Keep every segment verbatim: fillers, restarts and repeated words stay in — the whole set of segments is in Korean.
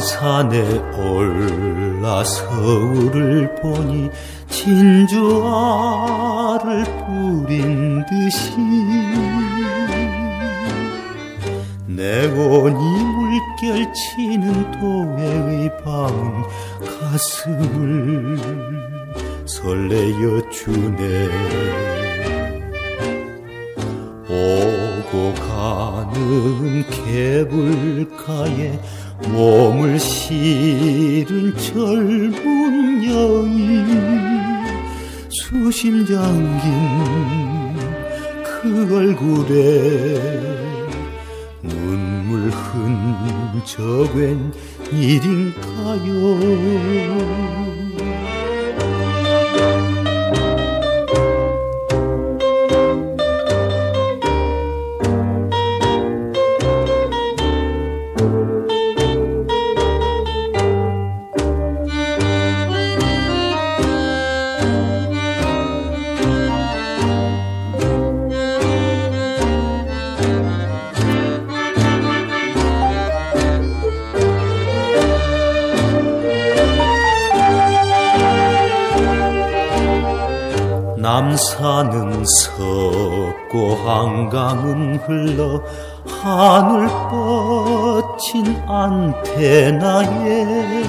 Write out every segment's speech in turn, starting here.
남산에 올라 서울을 보니 진주알을 뿌린 듯이 내원이 물결치는 도해의 밤은 가슴을 설레어 주네. 오고 가는 개불가에 몸을 실은 젊은 여인, 수심 잠긴 그 얼굴에 눈물 흔적 웬일인가요? 남산은 섰고 한강은 흘러 하늘 뻗친 안테나에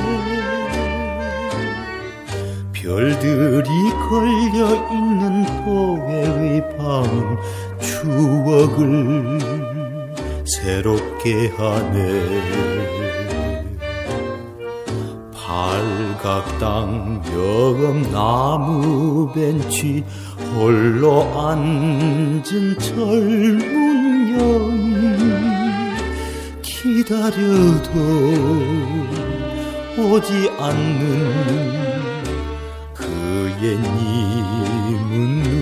별들이 걸려있는 도해의 밤은 추억을 새롭게 하네. 팔각당 여금나무 벤치 홀로 앉은 젊은 여인, 기다려도 오지 않는 그 옛님은